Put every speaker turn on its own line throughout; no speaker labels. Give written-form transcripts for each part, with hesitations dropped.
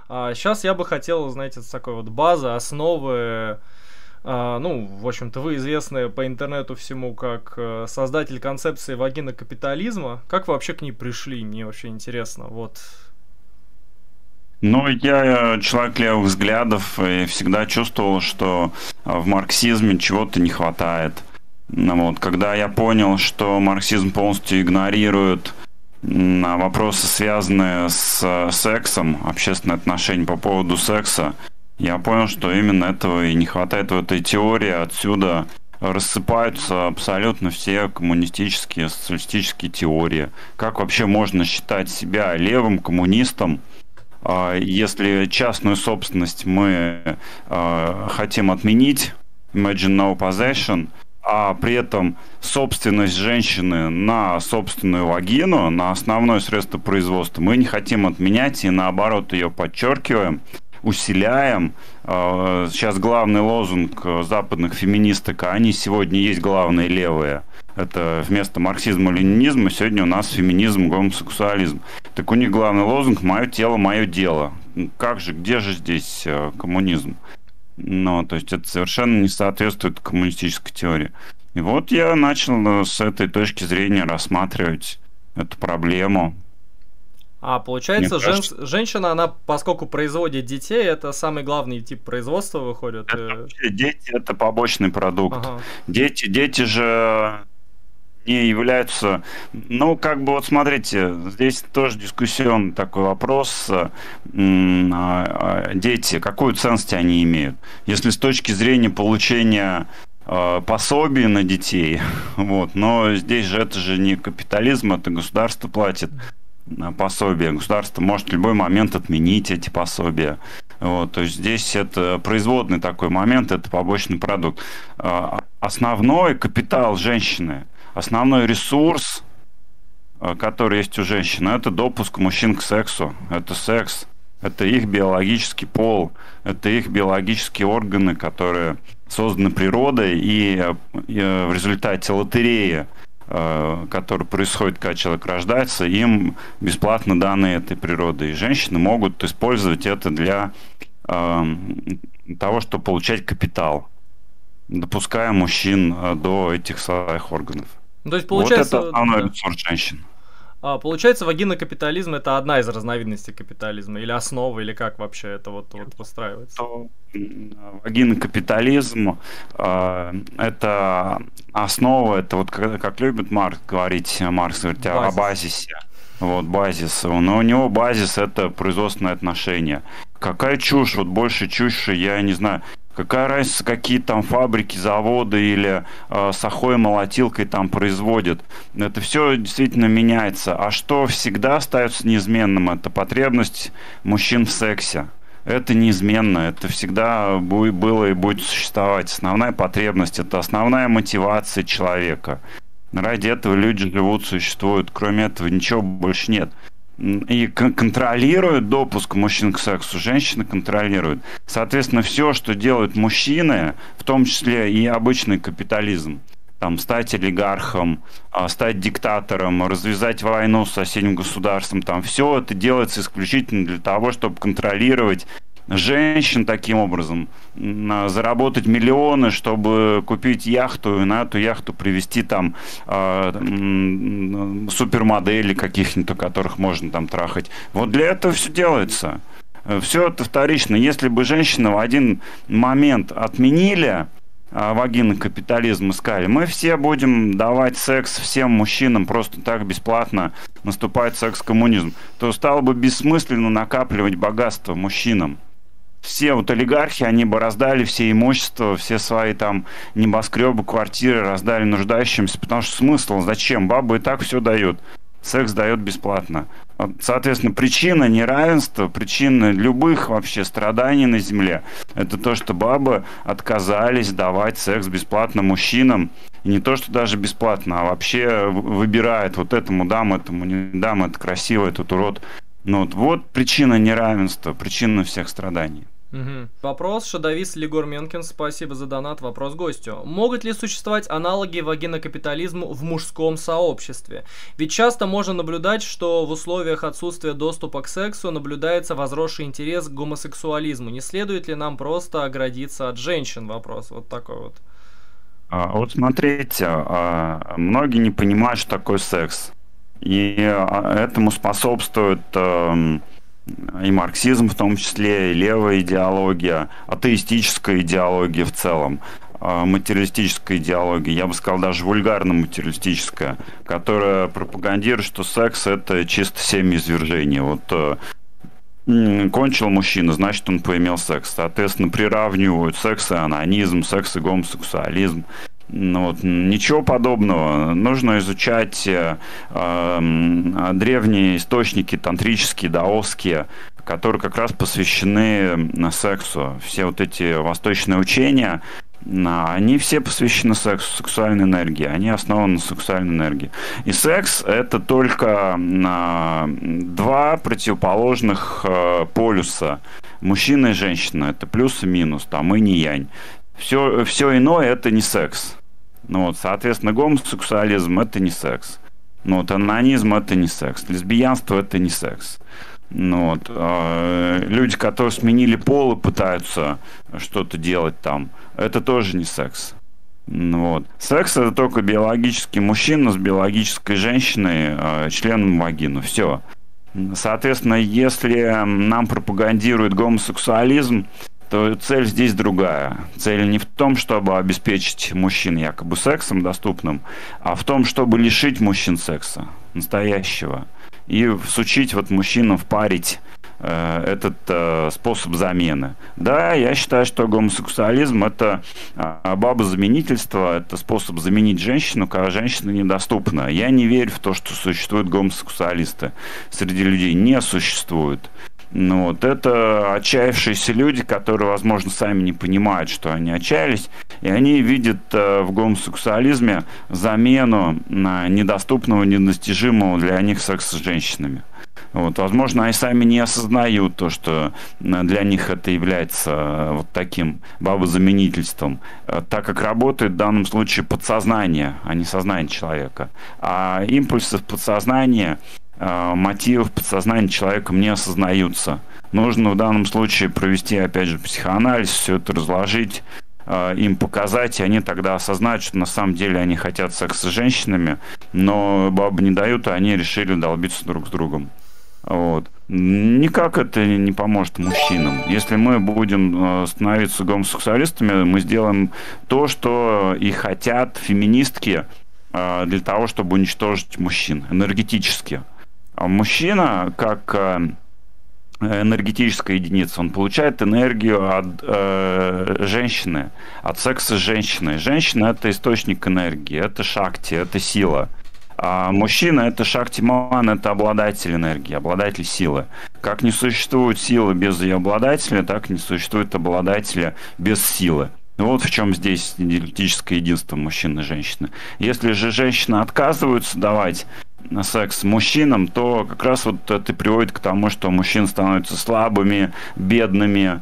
А сейчас я бы хотел, знаете, с такой вот базы, основы. Ну, в общем-то, вы известны по интернету всему как создатель концепции вагинокапитализма. Как вы вообще к ней пришли? Мне вообще интересно. Вот.
Ну, я человек левых взглядов и всегда чувствовал, что в марксизме чего-то не хватает. Ну, вот, когда я понял, что марксизм полностью игнорирует вопросы, связанные с сексом, общественные отношения по поводу секса, я понял, что именно этого и не хватает в этой теории. Отсюда рассыпаются абсолютно все коммунистические, социалистические теории. Как вообще можно считать себя левым коммунистом, если частную собственность мы хотим отменить, imagine no possession, а при этом собственность женщины на собственную вагину, на основное средство производства, мы не хотим отменять и наоборот ее подчеркиваем, усиляем. Сейчас главный лозунг западных феминисток, а они сегодня есть главные левые. Это вместо марксизма-ленинизма сегодня у нас феминизм, гомосексуализм. Так у них главный лозунг «Мое тело, мое дело». Как же, где же здесь коммунизм? Ну, то есть это совершенно не соответствует коммунистической теории. И вот я начал с этой точки зрения рассматривать эту проблему.
А
Мне
получается,
кажется,
женщина, она, поскольку производит детей, это самый главный тип производства выходит.
это вообще дети это побочный продукт.
Ага.
Дети же не являются... Ну, как бы вот смотрите, здесь тоже дискуссионный такой вопрос. Дети, какую ценность они имеют? Если с точки зрения получения пособий на детей, вот, но здесь же это же не капитализм, это государство платит пособие. Государство может в любой момент отменить эти пособия. Вот, то есть здесь это производный такой момент, это побочный продукт. Основной капитал женщины, основной ресурс, который есть у женщины, это допуск мужчин к сексу. Это секс, это их биологический пол, это их биологические органы, которые созданы природой, и в результате лотереи, который происходит, когда человек рождается, им бесплатно даны этой природой. И женщины могут использовать это для того, чтобы получать капитал, допуская мужчин до этих своих органов.
Ну, то есть
Вот это
получается,
основной
да.
ресурс женщин.
Получается, вагинокапитализм это одна из разновидностей капитализма, или основа, или как вообще это вот выстраивается?
То вагинокапитализм это основа, это вот как любит Маркс говорить о
Базис.
базисе. Вот базис. Но у него базис это производственные отношения. Какая чушь, вот больше чушь, я не знаю. Какая разница, какие там фабрики, заводы или с охой молотилкой там производят. Это все действительно меняется. А что всегда остается неизменным, это потребность мужчин в сексе. Это неизменно, это всегда было и будет существовать. Основная потребность, это основная мотивация человека. Ради этого люди живут, существуют. Кроме этого ничего больше нет. И контролируют допуск мужчин к сексу, женщины контролируют. Соответственно, все, что делают мужчины, в том числе и обычный капитализм, там, стать олигархом, стать диктатором, развязать войну с соседним государством, там, все это делается исключительно для того, чтобы контролировать женщин таким образом, заработать миллионы, чтобы купить яхту и на эту яхту привезти там супермодели каких-нибудь, которых можно там трахать. Вот для этого все делается. Все это вторично. Если бы женщины в один момент отменили вагинокапитализм и сказали, мы все будем давать секс всем мужчинам просто так бесплатно, наступает секс-коммунизм, то стало бы бессмысленно накапливать богатство мужчинам. Все вот олигархи, они бы раздали все имущество, все свои там небоскребы, квартиры раздали нуждающимся, потому что смысл, зачем? Баба и так все дает. Секс дает бесплатно. Соответственно, причина неравенства, причина любых вообще страданий на земле, это то, что бабы отказались давать секс бесплатно мужчинам. И не то, что даже бесплатно, а вообще выбирает вот этому дам, этому не дам, это красиво, этот урод. Ну, вот причина неравенства, причина всех страданий.
Мгм. Вопрос Шадовис Лигор Менкин, спасибо за донат, вопрос гостю. Могут ли существовать аналоги вагинокапитализму в мужском сообществе? Ведь часто можно наблюдать, что в условиях отсутствия доступа к сексу наблюдается возросший интерес к гомосексуализму. Не следует ли нам просто оградиться от женщин? Вопрос вот такой вот.
Вот смотрите, многие не понимают, что такое секс. И этому способствует и марксизм в том числе, и левая идеология, атеистическая идеология в целом, материалистическая идеология, я бы сказал, даже вульгарно-материалистическая, которая пропагандирует, что секс – это чисто семяизвержение. Вот кончил мужчина, значит, он поимел секс. Соответственно, приравнивают секс и анонизм, секс и гомосексуализм. Ну, вот, ничего подобного. Нужно изучать древние источники, тантрические, даосские, которые как раз посвящены сексу. Все вот эти восточные учения, они все посвящены сексу, сексуальной энергии. Они основаны на сексуальной энергии. И секс – это только два противоположных полюса. Мужчина и женщина – это плюс и минус, там инь и янь. Все иное – это не секс. Ну, вот, соответственно, гомосексуализм – это не секс. Ну, вот, анонизм – это не секс. Лесбиянство – это не секс. Ну, вот, люди, которые сменили пол и пытаются что-то делать там, это тоже не секс. Ну, вот. Секс – это только биологический мужчина с биологической женщиной, членом вагины. Все. Соответственно, если нам пропагандируют гомосексуализм, то цель здесь другая. Цель не в том, чтобы обеспечить мужчин якобы сексом доступным, а в том, чтобы лишить мужчин секса настоящего. И всучить вот мужчинам, впарить этот способ замены. Да, я считаю, что гомосексуализм – это бабозаменительство, это способ заменить женщину, когда женщина недоступна. Я не верю в то, что существуют гомосексуалисты. Среди людей не существует. Ну, вот это отчаявшиеся люди, которые, возможно, сами не понимают, что они отчаялись, и они видят в гомосексуализме замену недоступного, недостижимого для них секса с женщинами. Вот, возможно, они сами не осознают то, что для них это является вот таким бабозаменительством, так как работает в данном случае подсознание, а не сознание человека. А импульсы в подсознании, мотивы в подсознании человеком не осознаются. Нужно в данном случае провести, опять же, психоанализ, все это разложить, им показать, и они тогда осознают, что на самом деле они хотят секса с женщинами, но бабы не дают, и они решили долбиться друг с другом. Вот. Никак это не поможет мужчинам. Если мы будем становиться гомосексуалистами, мы сделаем то, что и хотят феминистки для того, чтобы уничтожить мужчин энергетически. А мужчина, как энергетическая единица, он получает энергию от женщины, от секса с женщиной. Женщина – это источник энергии, это шакти, это сила. А мужчина – это шактиман, это обладатель энергии, обладатель силы. Как не существует силы без ее обладателя, так не существует обладателя без силы. Вот в чем здесь диалектическое единство мужчины и женщины. Если же женщины отказываются давать на секс мужчинам, то как раз вот это приводит к тому, что мужчины становятся слабыми, бедными,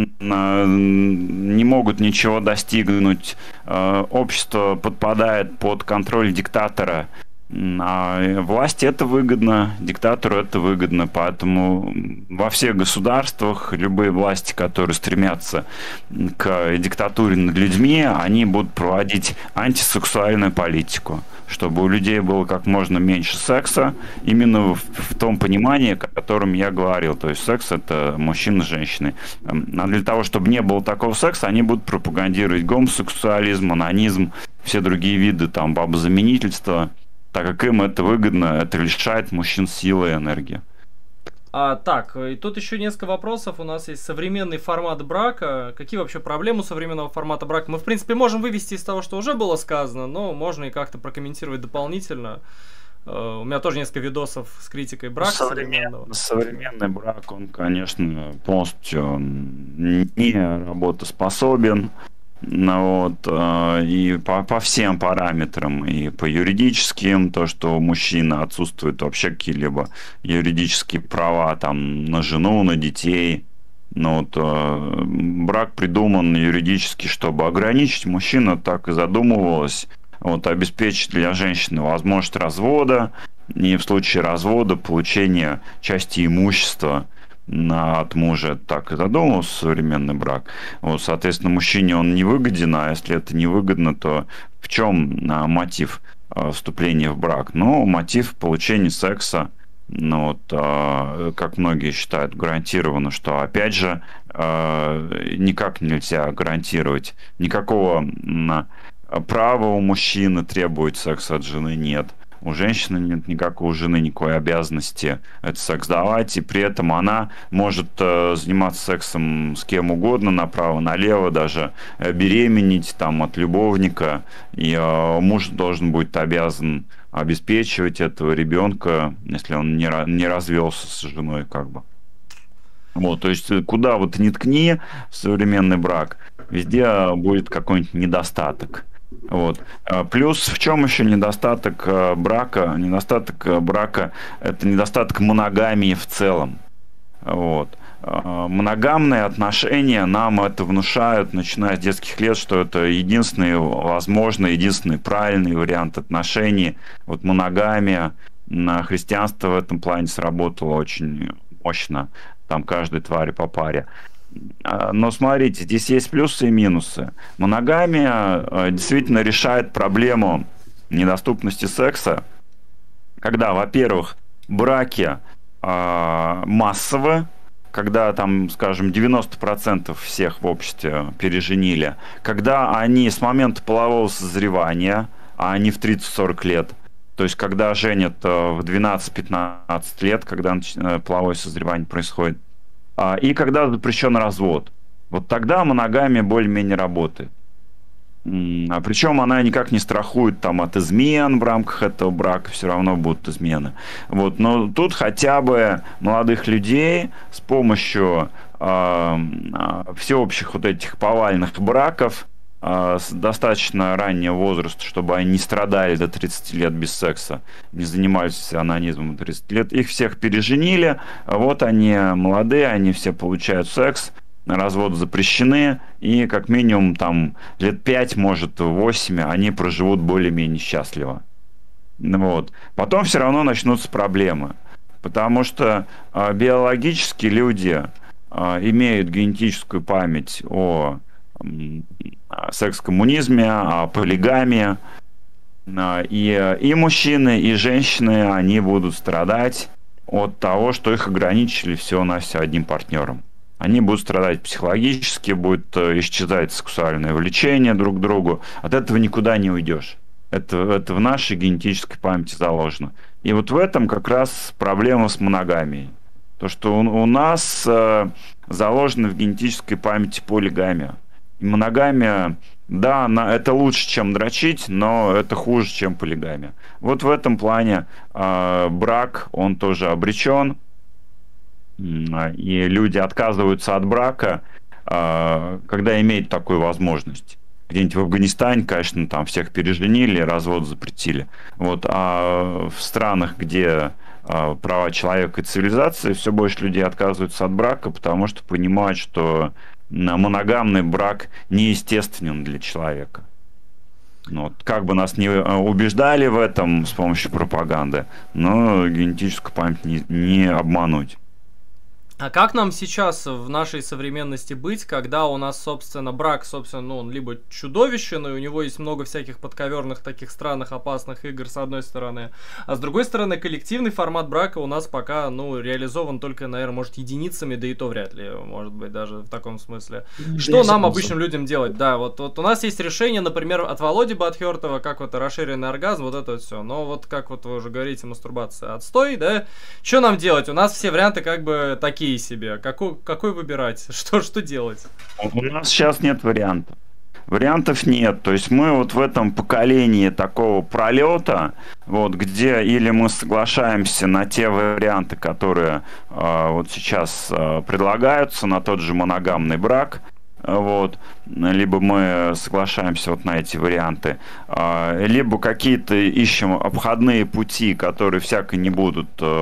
не могут ничего достигнуть. Общество подпадает под контроль диктатора. А власти это выгодно, диктатору это выгодно, поэтому во всех государствах любые власти, которые стремятся к диктатуре над людьми, они будут проводить антисексуальную политику, чтобы у людей было как можно меньше секса, именно в том понимании, о котором я говорил, то есть секс это мужчина с женщиной. А для того, чтобы не было такого секса, они будут пропагандировать гомосексуализм, анонизм, все другие виды там бабозаменительства, так как им это выгодно, это лишает мужчин силы и энергии.
Так, и тут еще несколько вопросов. У нас есть современный формат брака. Какие вообще проблемы у современного формата брака? Мы, в принципе, можем вывести из того, что уже было сказано, но можно и как-то прокомментировать дополнительно. У меня тоже несколько видосов с критикой брака современного.
Современный брак, он, конечно, полностью не работоспособен. Вот, и по всем параметрам, и по юридическим, то, что у мужчины отсутствуют вообще какие-либо юридические права там, на жену, на детей, Но вот, брак придуман юридически, чтобы ограничить. Мужчина так и задумывалась. Вот, обеспечить для женщины возможность развода, и в случае развода получение части имущества от мужа. Так и задумывался современный брак. Вот, соответственно, мужчине он не выгоден, а если это не выгодно, то в чем мотив вступления в брак? Ну, мотив получения секса. Ну, вот, как многие считают, гарантированно, что, опять же, никак нельзя гарантировать. Никакого права у мужчины требовать секса от жены нет. У женщины нет никакой, у жены никакой обязанности этот секс давать, и при этом она может заниматься сексом с кем угодно, направо-налево, даже беременеть там, от любовника, и муж должен будет обязан обеспечивать этого ребенка, если он не развелся с женой, как бы. Вот, то есть куда вот ни ткни в современный брак, везде будет какой-нибудь недостаток. Вот. Плюс в чем еще недостаток брака? Недостаток брака – это недостаток моногамии в целом. Вот. Моногамные отношения нам это внушают, начиная с детских лет, что это единственный возможный, единственный правильный вариант отношений. Вот моногамия, христианство в этом плане сработало очень мощно. Там каждой твари по паре. Но смотрите, здесь есть плюсы и минусы. Моногамия действительно решает проблему недоступности секса, когда, во-первых, браки массовые, когда там, скажем, 90% всех в обществе переженили, когда они с момента полового созревания, а не в 30-40 лет, то есть когда женят в 12-15 лет, когда половое созревание происходит, и когда запрещен развод. Вот тогда моногамия более-менее работает. Причем она никак не страхует там, от измен в рамках этого брака, все равно будут измены. Вот. Но тут хотя бы молодых людей с помощью всеобщих вот этих повальных браков с достаточно раннего возраста, чтобы они не страдали до 30 лет без секса, не занимались анонизмом до 30 лет. Их всех переженили, вот они молодые, они все получают секс, разводы запрещены, и как минимум там лет 5, может 8, они проживут более-менее счастливо. Вот. Потом все равно начнутся проблемы, потому что биологически люди имеют генетическую память о секс-коммунизме, о полигамии. И мужчины, и женщины, они будут страдать от того, что их ограничили всего-навсего одним партнером. Они будут страдать психологически, будет исчезать сексуальное влечение друг к другу. От этого никуда не уйдешь. Это в нашей генетической памяти заложено. И вот в этом как раз проблема с моногамией. То, что у нас заложено в генетической памяти полигамия. И моногамия, да, это лучше, чем дрочить, но это хуже, чем полигамия. Вот в этом плане брак, он тоже обречен. И люди отказываются от брака, когда имеют такую возможность. Где-нибудь в Афганистане, конечно, там всех переженили, развод запретили. Вот, а в странах, где права человека и цивилизации, все больше людей отказываются от брака, потому что понимают, что моногамный брак неестественен для человека. Вот. Как бы нас не убеждали в этом с помощью пропаганды, но генетическую память не обмануть.
А как нам сейчас в нашей современности быть, когда у нас, собственно, брак, собственно, он либо чудовищен, и у него есть много всяких подковерных таких странных опасных игр, с одной стороны, а с другой стороны, коллективный формат брака у нас пока, реализован только, наверное, может, единицами, да и то вряд ли, может быть, даже в таком смысле. Что нам, обычным людям, делать? Да, вот у нас есть решение, например, от Володи Батхертова, как вот расширенный оргазм, вот это вот все, но вот как вот вы уже говорите, мастурбация, отстой, да? Что нам делать? У нас все варианты как бы такие себе. Какой выбирать? Что делать?
У нас сейчас нет вариантов. Вариантов нет. То есть мы вот в этом поколении такого пролета, вот, где или мы соглашаемся на те варианты, которые вот сейчас предлагаются, на тот же моногамный брак, вот, либо мы соглашаемся вот на эти варианты, либо какие-то ищем обходные пути, которые всяко не будут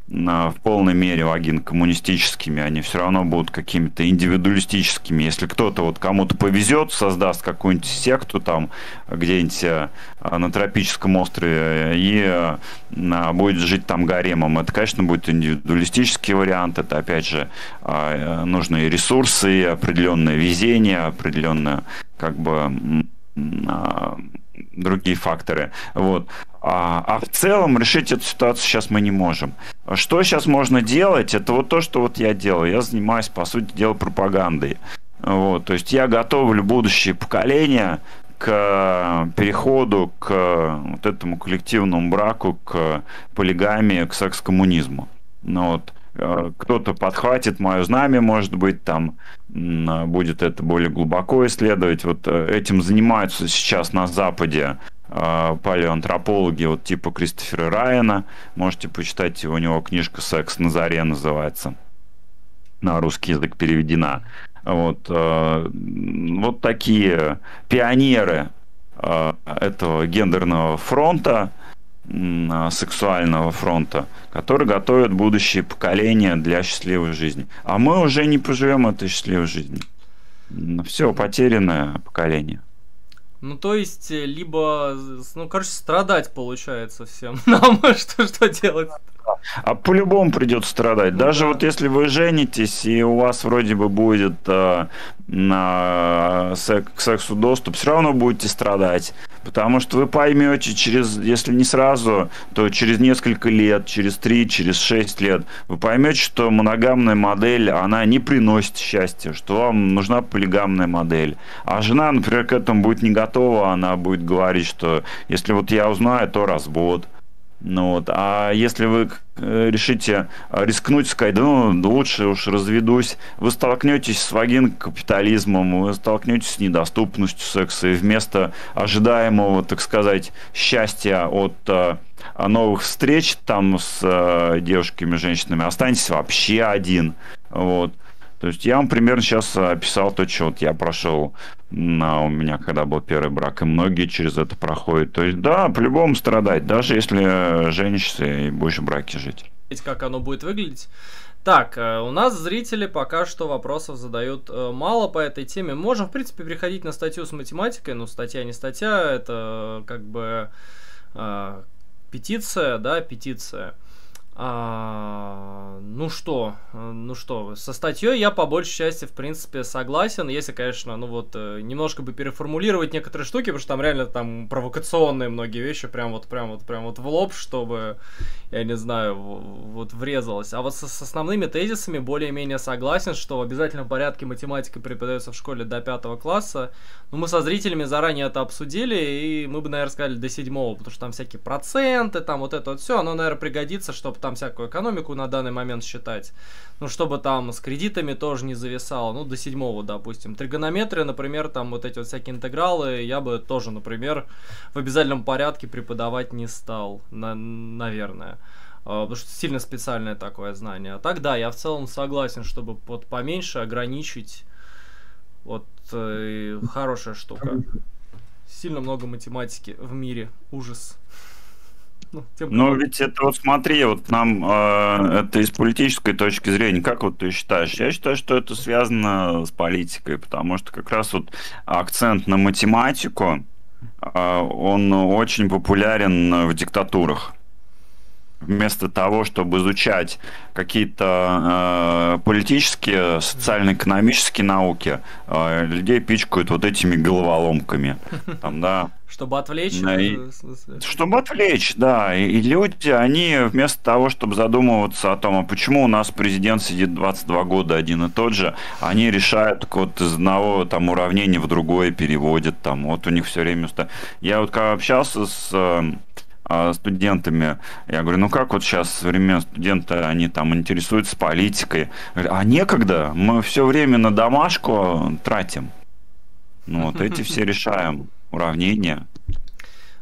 в полной мере логин-коммунистическими, они все равно будут какими-то индивидуалистическими. Если кто-то вот кому-то повезет, создаст какую-нибудь секту там где-нибудь на тропическом острове и будет жить там гаремом, это, конечно, будет индивидуалистический вариант. Это, опять же, нужны ресурсы, определенное везение, определенное как бы другие факторы. Вот. А в целом решить эту ситуацию сейчас мы не можем. Что сейчас можно делать? Это вот то, что вот я делаю. Я занимаюсь, по сути дела, пропагандой. Вот. То есть я готовлю будущее поколение к переходу к вот этому коллективному браку, к полигамии, к секс-коммунизму. Ну, вот. Кто-то подхватит мое знамя, может быть, там будет это более глубоко исследовать. Вот этим занимаются сейчас на Западе палеоантропологи вот типа Кристофера Райана. Можете почитать, у него книжка «Секс на заре» называется. На русский язык переведена. Вот такие пионеры этого гендерного фронта, сексуального фронта, который готовит будущее поколение для счастливой жизни. А мы уже не поживем этой счастливой жизни. Все, потерянное поколение.
Ну, то есть, либо, страдать получается всем. Нам что делать?
А по-любому придется страдать. Даже вот если вы женитесь, и у вас вроде бы будет к сексу доступ, все равно будете страдать. Потому что вы поймете, если не сразу, то через несколько лет, через 3, через 6 лет, вы поймете, что моногамная модель, она не приносит счастья, что вам нужна полигамная модель. А жена, например, к этому будет не готова, она будет говорить, что если вот я узнаю, то развод. Ну вот. А если вы решите рискнуть, сказать, лучше уж разведусь, вы столкнетесь с вагин-капитализмом, вы столкнетесь с недоступностью секса, и вместо ожидаемого, так сказать, счастья от новых встреч там с девушками, женщинами, останетесь вообще один. Вот. То есть я вам примерно сейчас описал то, что вот я прошел у меня, когда был первый брак, и многие через это проходят. То есть, да, по-любому страдать, даже если женишься и будешь в браке жить.
Как оно будет выглядеть? Так, у нас зрители пока что вопросов задают мало по этой теме. Можем, в принципе, переходить на статью с математикой. Ну, статья не статья, это как бы петиция, да, петиция. Ну что, со статьей я по большей части, в принципе, согласен, если, конечно, немножко бы переформулировать некоторые штуки, потому что там реально там провокационные многие вещи, прям вот в лоб, чтобы, я не знаю, вот врезалось. А вот с основными тезисами более-менее согласен, что в обязательном порядке математика преподается в школе до 5 класса. Ну, мы со зрителями заранее это обсудили, и мы бы, наверное, сказали до 7, потому что там всякие проценты, там вот это вот все, оно, наверное, пригодится, чтобы там всякую экономику на данный момент считать. Ну, чтобы там с кредитами тоже не зависало. Ну, до 7, допустим. Тригонометрия, например, там вот эти вот всякие интегралы, я бы тоже, например, в обязательном порядке преподавать не стал, наверное. Потому что сильно специальное такое знание. А так, да, я в целом согласен, чтобы вот поменьше ограничить. Вот хорошая штука. Сильно много математики в мире. Ужас.
Ну, ведь это вот смотри, вот нам это из политической точки зрения, как вот ты считаешь? Я считаю, что это связано с политикой, потому что как раз вот акцент на математику, он очень популярен в диктатурах. Вместо того, чтобы изучать какие-то политические, социально-экономические науки, людей пичкают вот этими головоломками. Там, да.
Чтобы отвлечь?
Чтобы отвлечь, да. И люди, они вместо того, чтобы задумываться о том, а почему у нас президент сидит 22 года один и тот же, они решают вот из одного там уравнения в другое переводят. Там. Вот у них все время... Я вот когда общался с студентами, я говорю, как вот сейчас современные студенты, они там интересуются политикой. Говорю, а некогда, мы все время на домашку тратим. Вот эти все решаем уравнения.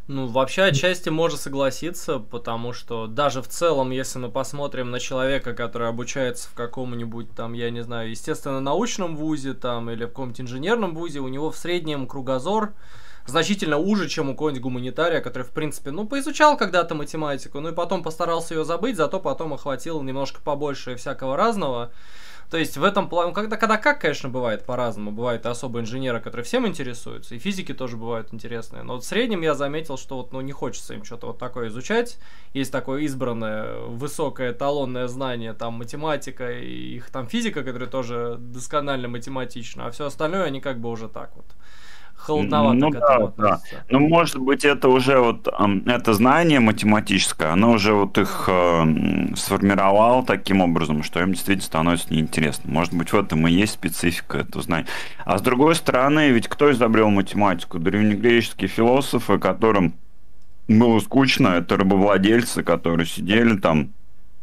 Ну, вообще, отчасти можно согласиться, потому что даже в целом, если мы посмотрим на человека, который обучается в каком-нибудь там, я не знаю, естественно-научном вузе там или в каком-нибудь инженерном вузе, у него в среднем кругозор значительно уже, чем у какого-нибудь гуманитария, который, в принципе, ну, поизучал когда-то математику, ну и потом постарался ее забыть, зато потом охватил немножко побольше всякого разного. То есть в этом плане, когда как, конечно, бывает по-разному. Бывают и особо инженеры, которые всем интересуются, и физики тоже бывают интересные. Но вот в среднем я заметил, что вот, ну, не хочется им что-то вот такое изучать. Есть такое избранное, высокое эталонное знание, там, математика и их там физика, которая тоже досконально математична, а все остальное они как бы уже так вот холодновато
Ну
к этому
да.
относятся.
Ну, может быть, это уже вот это знание математическое, оно уже вот их сформировало таким образом, что им действительно становится неинтересно. Может быть, в этом и есть специфика этого знания. А с другой стороны, ведь кто изобрел математику? Древнегреческие философы, которым было скучно, это рабовладельцы, которые сидели там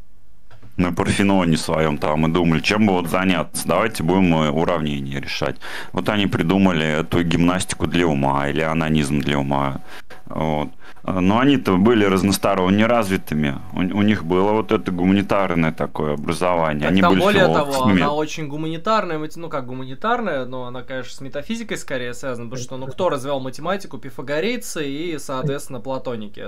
на Парфеноне своем там и думали, чем бы вот заняться, давайте будем уравнения решать. Вот они придумали эту гимнастику для ума или анонизм для ума. Вот. Но они-то были разносторонне развитыми. У них было вот это гуманитарное такое образование.
Так
Они
там
были
более того,
философами.
она очень гуманитарная, ну как гуманитарная, но она, конечно, с метафизикой скорее связана, потому что, ну, кто развивал математику? Пифагорейцы и, соответственно, платоники.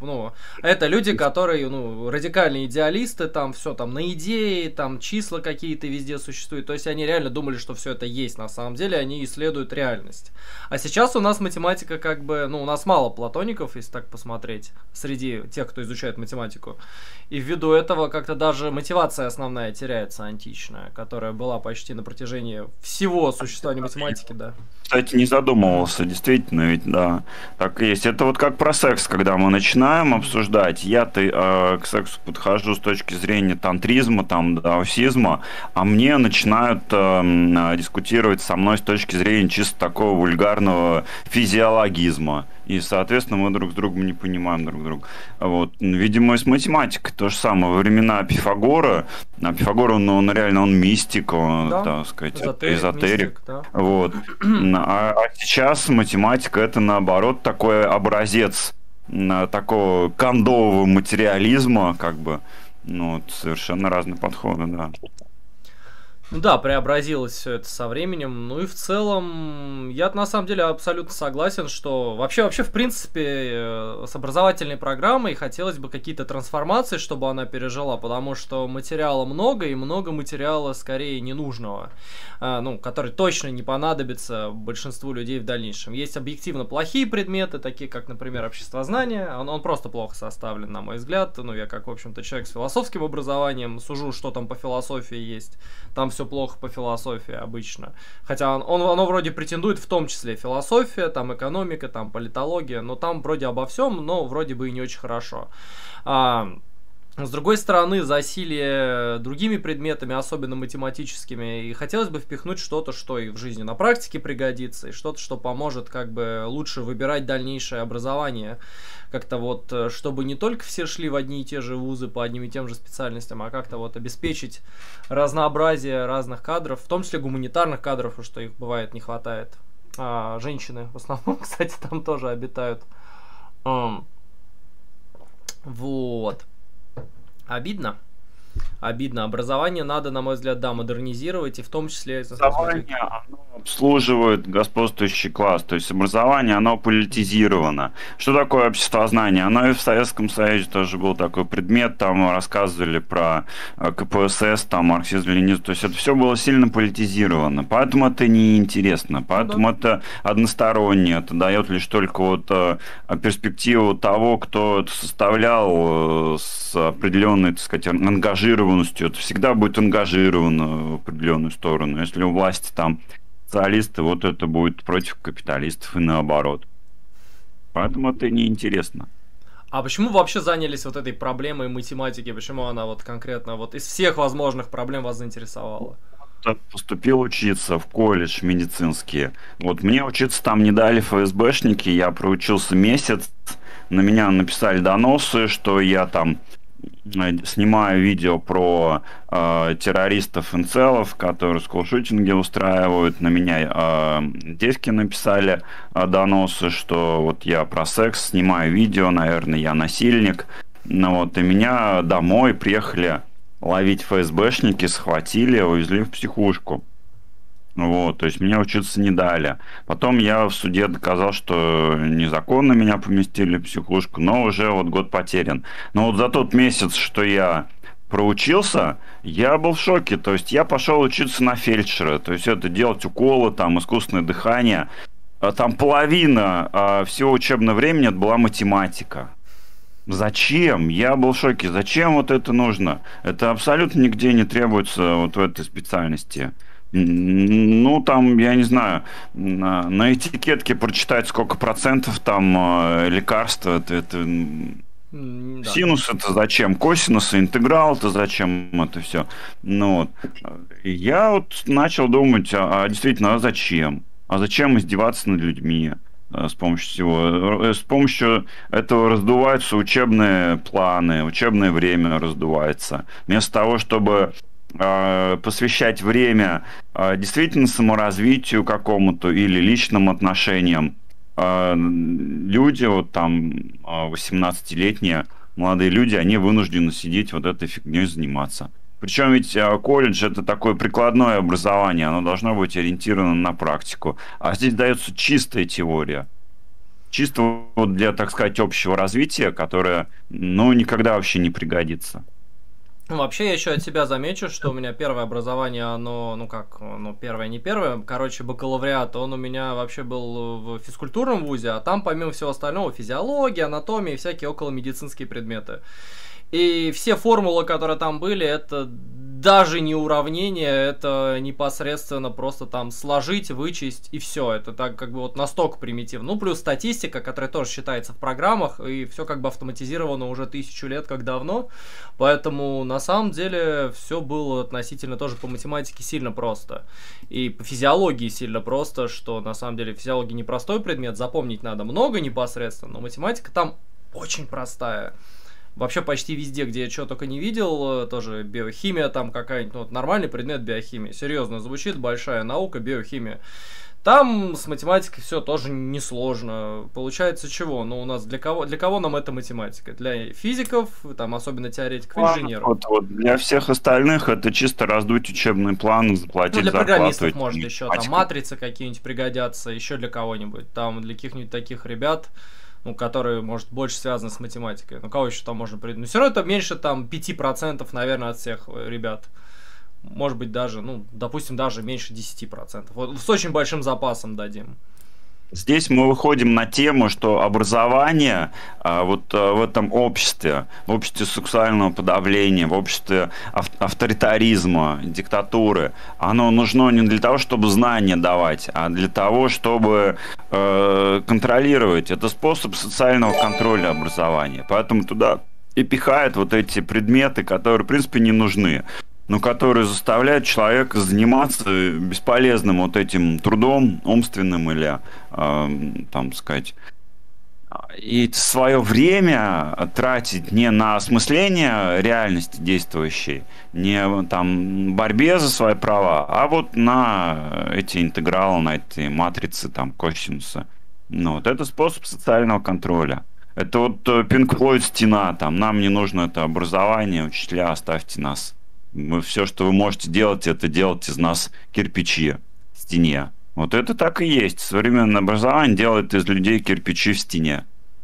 Это люди, которые, ну, радикальные идеалисты, там все там на идеи, там числа какие-то везде существуют. То есть они реально думали, что все это есть. На самом деле они исследуют реальность. А сейчас у нас математика как бы, ну, у нас мало платоников, если так посмотреть, среди тех, кто изучает математику. И ввиду этого как-то даже мотивация основная теряется, античная, которая была почти на протяжении всего существования математики, да.
Кстати, не задумывался, действительно, ведь да, так и есть. Это вот как про секс, когда мы начинаем обсуждать, я-то к сексу подхожу с точки зрения тантризма, там, даосизма, а мне начинают дискутировать со мной с точки зрения чисто такого вульгарного физиологизма. И, соответственно, мы друг с другом не понимаем друг друга. Вот. Видимо, и с математикой то же самое. Во времена Пифагора, Пифагор, он реально, он мистик, он,
Да,
так сказать,
эзотерик,
эзотерик.
да.
Вот. А сейчас математика это, наоборот, такой образец такого кондового материализма, как бы, ну, вот, совершенно разные подходы, да.
Ну да, преобразилось все это со временем. Ну и в целом, я на самом деле абсолютно согласен, что вообще в принципе, с образовательной программой хотелось бы какие-то трансформации, чтобы она пережила, потому что материала много, и много материала скорее ненужного, ну, который точно не понадобится большинству людей в дальнейшем. Есть объективно плохие предметы, такие как, например, обществознание, он просто плохо составлен, на мой взгляд. Ну, я как, в общем-то, человек с философским образованием сужу, что там по философии есть. Там все плохо по философии обычно. Хотя оно вроде претендует в том числе философия, там экономика, там политология, но там вроде обо всем, но вроде бы и не очень хорошо. С другой стороны, засилие другими предметами, особенно математическими, и хотелось бы впихнуть что-то, что и в жизни на практике пригодится, и что-то, что поможет как бы лучше выбирать дальнейшее образование. Как-то вот, чтобы не только все шли в одни и те же вузы по одним и тем же специальностям, а как-то вот обеспечить разнообразие разных кадров, в том числе гуманитарных кадров, потому что их бывает не хватает. Женщины в основном, кстати, там тоже обитают. Вот. Обидно. Образование надо, на мой взгляд, да, модернизировать, и в том числе...
Образование, оно обслуживает господствующий класс, то есть образование, оно политизировано. Что такое обществознание? Оно и в Советском Союзе тоже был такой предмет, там рассказывали про КПСС, там марксизм, ленинизм, то есть это все было сильно политизировано, поэтому это неинтересно, поэтому это одностороннее, это дает лишь только вот перспективу того, кто это составлял с определенной, так сказать, ангажированностью, это всегда будет ангажировано в определенную сторону. Если у власти там социалисты, вот это будет против капиталистов и наоборот. Поэтому это неинтересно.
А почему вообще занялись вот этой проблемой математики? Почему она вот конкретно вот из всех возможных проблем вас заинтересовала?
Поступил учиться в колледж медицинский. Вот мне учиться там не дали ФСБшники, я проучился месяц, на меня написали доносы, что я там снимаю видео про террористов-инцелов, которые скулшутинги устраивают. На меня девки написали доносы, что вот я про секс снимаю видео, наверное, я насильник. Ну вот, и меня домой приехали ловить ФСБшники, схватили, увезли в психушку. Вот, то есть мне учиться не дали. Потом я в суде доказал, что незаконно меня поместили в психушку, но уже вот год потерян. Но вот за тот месяц, что я проучился, я был в шоке. То есть я пошел учиться на фельдшера, то есть это делать уколы, там, искусственное дыхание. Там половина всего учебного времени это была математика. Зачем? Я был в шоке. Зачем вот это нужно? Это абсолютно нигде не требуется вот в этой специальности. Ну, там, я не знаю, на этикетке прочитать, сколько процентов там лекарства, это
Да.
синус это зачем, косинус, интеграл это зачем, это все. Ну, вот. И я вот начал думать, действительно, а зачем? А зачем издеваться над людьми с помощью всего? С помощью этого раздуваются учебные планы, учебное время раздувается. Вместо того, чтобы посвящать время действительно саморазвитию какому-то или личным отношениям. Люди, вот там 18-летние молодые люди, они вынуждены сидеть вот этой фигней заниматься. Причем ведь колледж это такое прикладное образование, оно должно быть ориентировано на практику. А здесь дается чистая теория. Чисто вот для, так сказать, общего развития, которое, ну, никогда вообще не пригодится.
Вообще, я еще от себя замечу, что у меня первое образование, оно, первое, не первое, короче, бакалавриат, он у меня вообще был в физкультурном вузе, а там, помимо всего остального, физиология, анатомия и всякие околомедицинские предметы. И все формулы, которые там были, это даже не уравнение, это непосредственно просто там сложить, вычесть и все. Это так как бы вот настолько примитивно. Ну, плюс статистика, которая тоже считается в программах, и все как бы автоматизировано уже 1000 лет как давно. Поэтому на самом деле все было относительно тоже по математике сильно просто. И по физиологии сильно просто, что на самом деле физиология непростой предмет, запомнить надо много непосредственно, но математика там очень простая. Вообще почти везде, где я что только не видел, тоже биохимия там какая-нибудь, ну, вот нормальный предмет биохимии. Серьезно звучит, большая наука, биохимия. Там с математикой все тоже несложно. Получается чего? Ну, у нас для кого нам эта математика? Для физиков, там особенно теоретиков, инженеров.
Вот для всех остальных это чисто раздуть учебный план, заплатить
для
зарплату.
Программистов, может, еще там матрицы какие-нибудь пригодятся, еще для кого-нибудь. Там для каких-нибудь таких ребят, ну, которые, может, больше связаны с математикой. Ну, кого еще там можно придумать? Но все равно это меньше, там, 5%, наверное, от всех ребят. Может быть, даже, ну, допустим, даже меньше 10%. Вот с очень большим запасом дадим.
Здесь мы выходим на тему, что образование вот в этом обществе, в обществе сексуального подавления, в обществе авторитаризма, диктатуры, оно нужно не для того, чтобы знания давать, а для того, чтобы контролировать. Это способ социального контроля образования. Поэтому туда и пихают вот эти предметы, которые, в принципе, не нужны, но которые заставляют человека заниматься бесполезным вот этим трудом умственным или, там сказать, и свое время тратить не на осмысление реальности действующей, не там борьбе за свои права, а вот на эти интегралы, на эти матрицы, там, косинусы. Ну, вот это способ социального контроля. Это вот Pink Floyd «Стена», там, нам не нужно это образование, учителя, оставьте нас. Все, что вы можете делать, это делать из нас кирпичи в стене. Вот это так и есть. Современное образование делает из людей кирпичи в стене.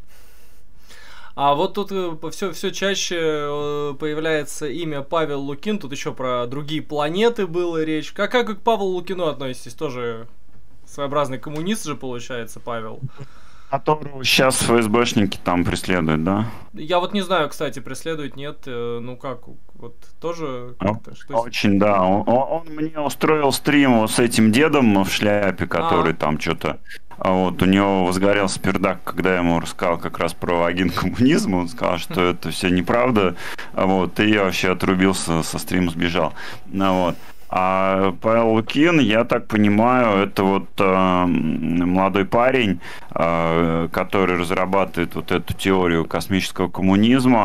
А вот тут все чаще появляется имя Павел Лукин. Тут еще про другие планеты была речь. Как к Павлу Лукину относитесь? Тоже своеобразный коммунист же получается, Павел.
Которого сейчас ФСБшники там преследуют, да?
Я вот не знаю, кстати, преследуют, нет. Ну как, вот тоже как-то? Что
очень, да. Он мне устроил стрим вот с этим дедом в шляпе, который там что-то... Вот у него возгорелся пердак, когда я ему рассказал как раз про вагин коммунизм. Он сказал, что это все неправда. Вот, и я вообще отрубился, со стрима сбежал. Вот. А Павел Лукин, я так понимаю, это вот молодой парень, который разрабатывает вот эту теорию космического коммунизма.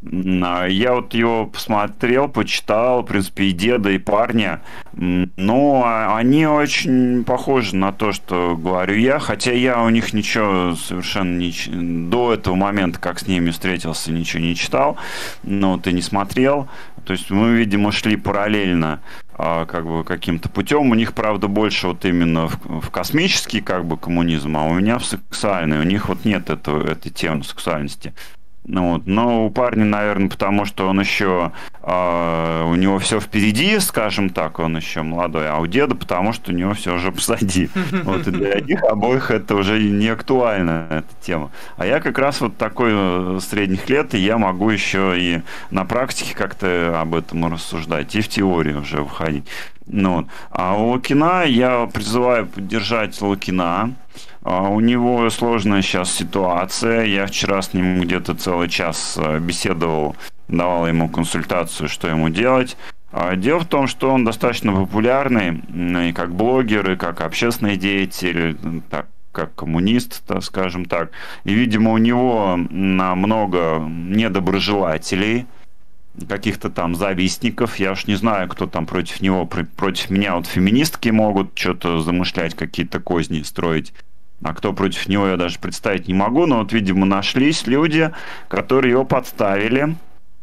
Я вот его посмотрел, почитал, в принципе, и деда, и парня. Но они очень похожи на то, что говорю я, хотя я у них ничего совершенно до этого момента, как с ними встретился, ничего не читал, но вот и не смотрел. То есть мы, видимо, шли параллельно как бы каким-то путем. У них, правда, больше вот именно в космический как бы коммунизм, а у меня в сексуальный. У них вот нет этой темы сексуальности. Ну, вот. Но у парня, наверное, потому что он еще, у него все впереди, скажем так, он еще молодой, а у деда потому что у него все уже позади. Вот, и для них обоих это уже не актуальна, эта тема. А я как раз вот такой средних лет, и я могу еще и на практике как-то об этом рассуждать, и в теории уже выходить. Ну, вот. А у Лукина я призываю поддержать Лукина. У него сложная сейчас ситуация. Я вчера с ним где-то целый час беседовал, давал ему консультацию, что ему делать. Дело в том, что он достаточно популярный и как блогер, и как общественный деятель, так, как коммунист, так, скажем так. И, видимо, у него много недоброжелателей, каких-то там завистников. Я уж не знаю, кто там против него, против меня. Вот феминистки могут что-то замышлять, какие-то козни строить. А кто против него, я даже представить не могу. Но вот, видимо, нашлись люди, которые его подставили.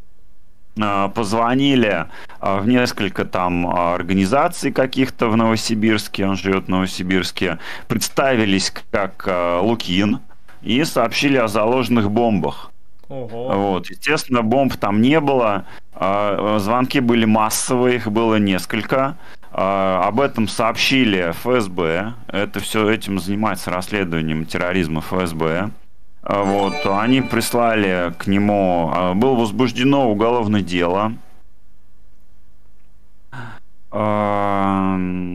Позвонили в несколько там организаций каких-то в Новосибирске. Он живет в Новосибирске. Представились как Лукин и сообщили о заложенных бомбах.
Ого.
Вот. Естественно, бомб там не было. Звонки были массовые, их было несколько. Об этом сообщили ФСБ. Это все этим занимается расследованием терроризма ФСБ. Вот. Они прислали к нему... Было возбуждено уголовное дело. По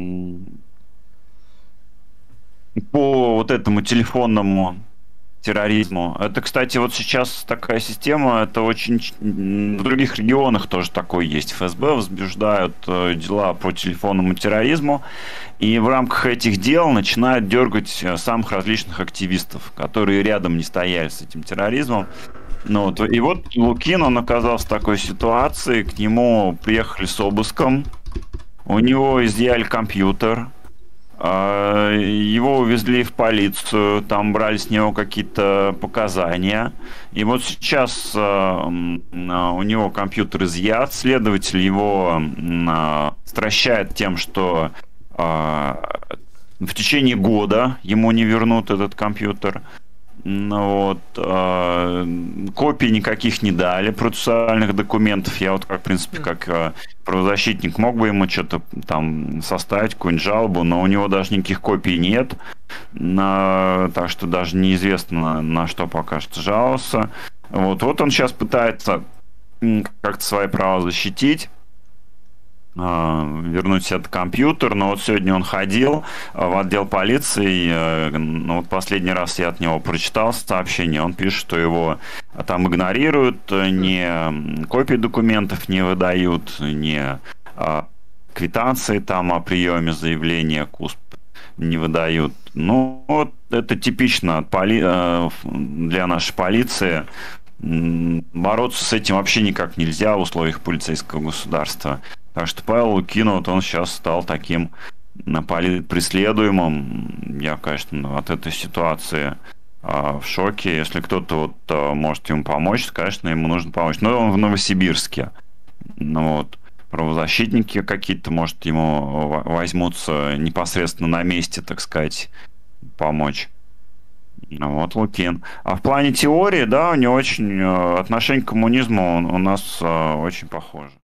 вот этому телефонному терроризму. Это, кстати, вот сейчас такая система, это очень... В других регионах тоже такое есть. ФСБ возбуждают дела по телефонному терроризму, и в рамках этих дел начинают дергать самых различных активистов, которые рядом не стояли с этим терроризмом. Ну, вот. И вот Лукин, он оказался в такой ситуации, к нему приехали с обыском, у него изъяли компьютер, его увезли в полицию, там брали с него какие-то показания. И вот сейчас у него компьютер изъят, следователь его стращает тем, что в течение года ему не вернут этот компьютер. Вот. Копий никаких не дали, процессуальных документов. Я вот, как, в принципе, как правозащитник мог бы ему что-то там составить, какую-нибудь жалобу, но у него даже никаких копий нет. Так что даже неизвестно, на что пока что жаловался. Вот он сейчас пытается как-то свои права защитить, вернуть себе этот компьютер, но вот сегодня он ходил в отдел полиции, ну вот последний раз я от него прочитал сообщение, он пишет, что его там игнорируют, ни копии документов не выдают, ни квитанции там о приеме заявления КУСП не выдают. Ну вот это типично для нашей полиции. Бороться с этим вообще никак нельзя в условиях полицейского государства. Так что Павел Лукин, вот он сейчас стал таким преследуемым. Я, конечно, от этой ситуации в шоке. Если кто-то вот может ему помочь, конечно, ему нужно помочь. Но он в Новосибирске. Ну, вот. Правозащитники какие-то, может, ему возьмутся непосредственно на месте, так сказать, помочь. Вот Лукин. А в плане теории, да, у него очень отношение к коммунизму у нас очень похоже.